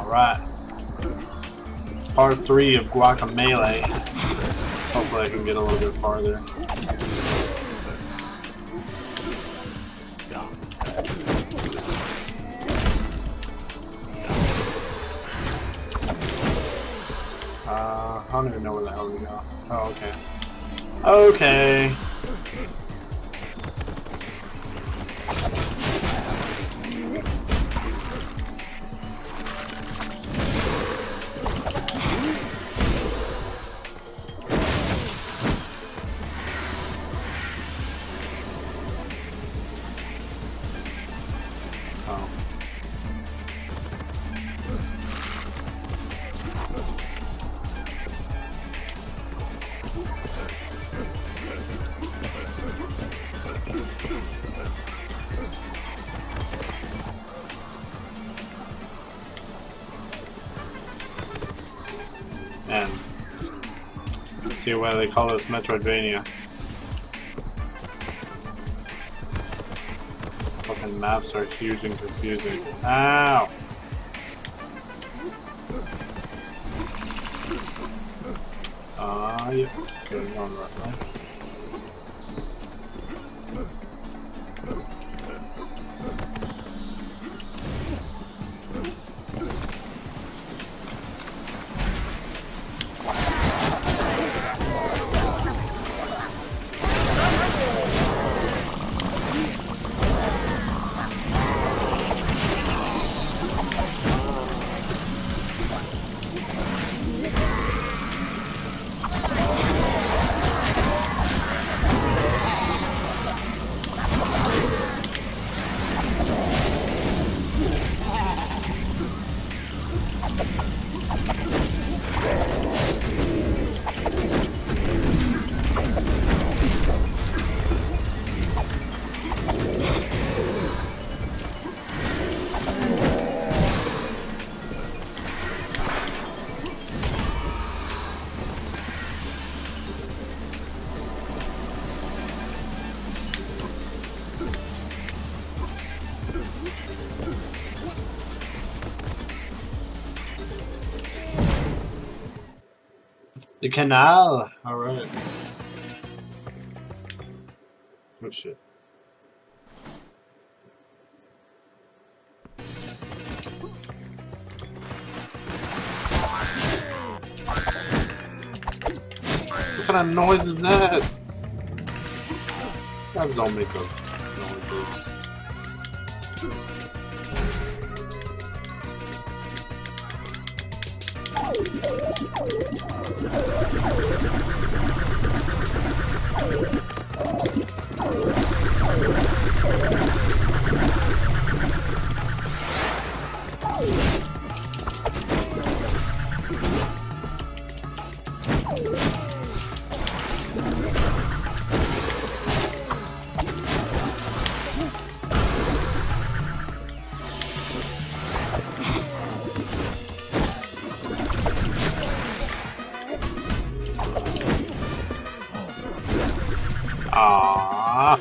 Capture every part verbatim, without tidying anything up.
Alright. Part three of Guacamelee. Hopefully I can get a little bit farther. Uh, I don't even know where the hell we go. Oh, okay. Okay. Oh. And see why they call this Metroidvania. Fucking maps are huge and confusing. Ow! Ah, uh, yeah. Good, on right, right. The canal! Alright. Oh shit. What kind of noise is that? Crabs don't make those noises. Ah.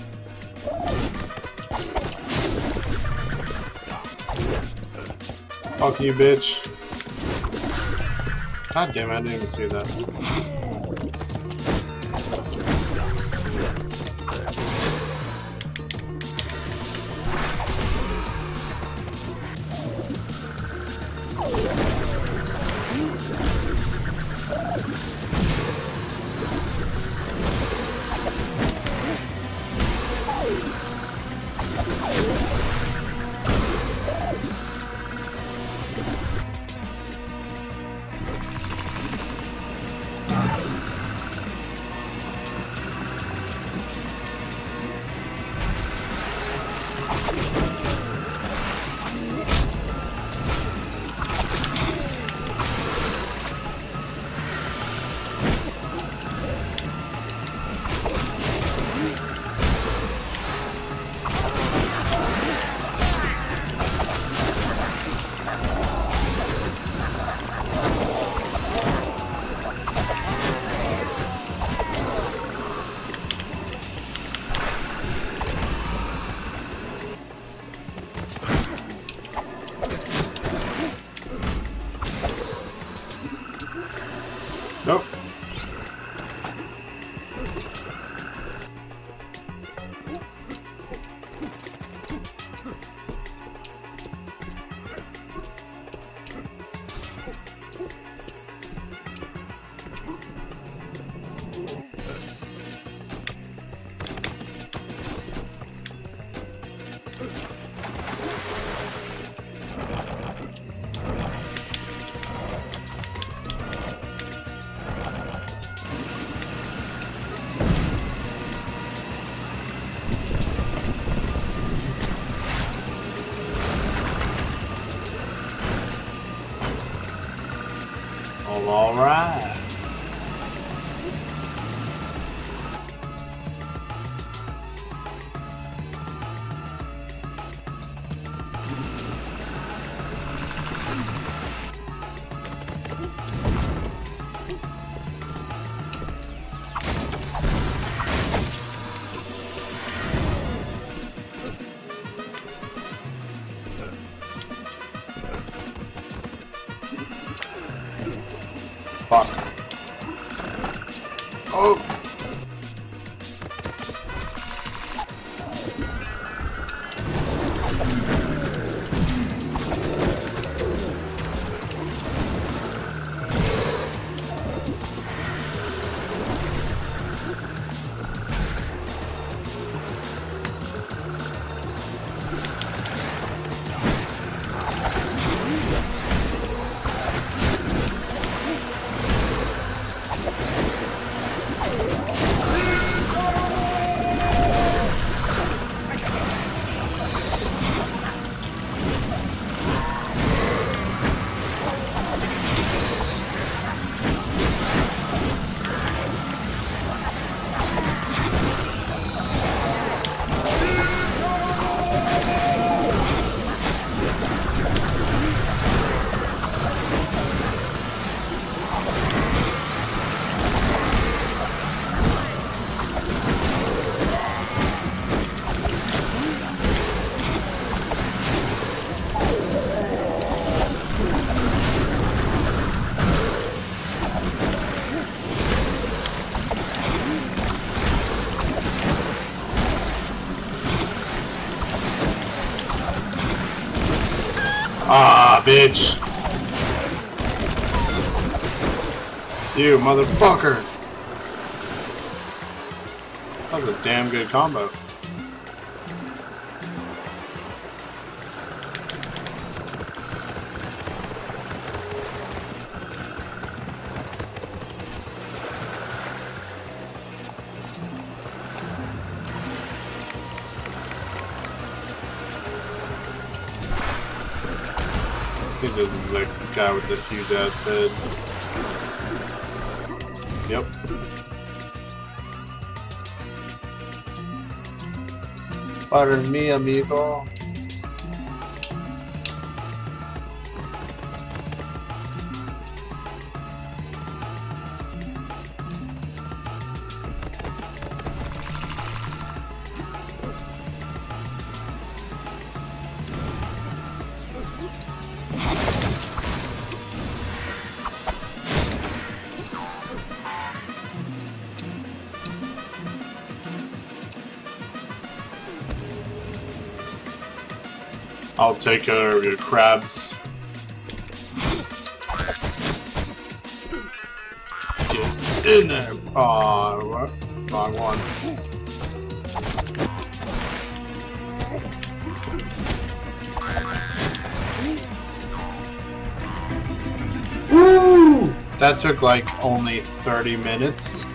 Fuck you, bitch. God damn it, I didn't even see that. Well, alright. Fuck. Oh! Ah, bitch. You motherfucker. That was a damn good combo. I think this is the guy with the huge ass head. Yep. Pardon me, amigo. I'll take care of your crabs. Get in there. Aw, oh, what? Wrong one. Woo! That took like only thirty minutes.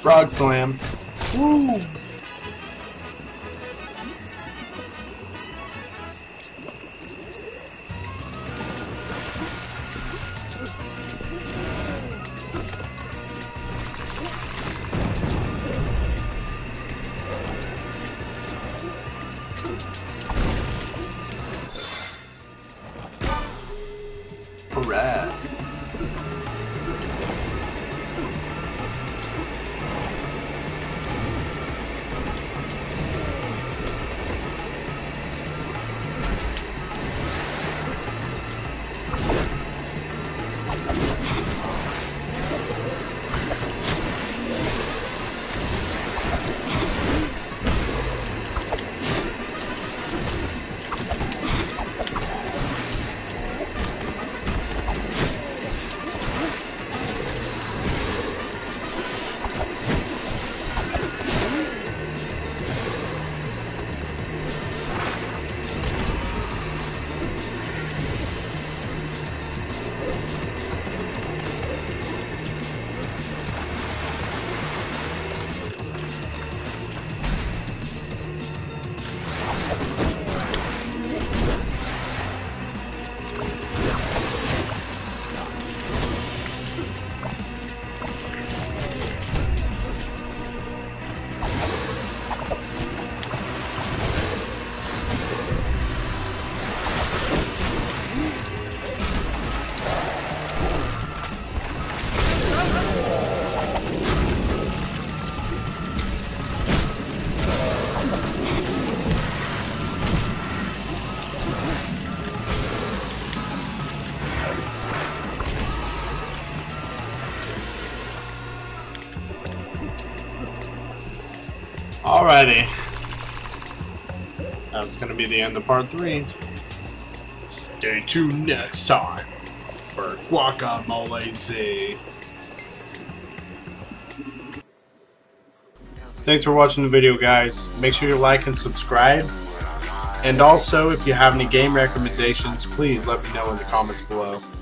Frog slam. Woo! Alright. Alrighty. That's gonna be the end of part three. Stay tuned next time for Guacamole Z. Thanks for watching the video, guys. Make sure you like and subscribe. And also, if you have any game recommendations, please let me know in the comments below.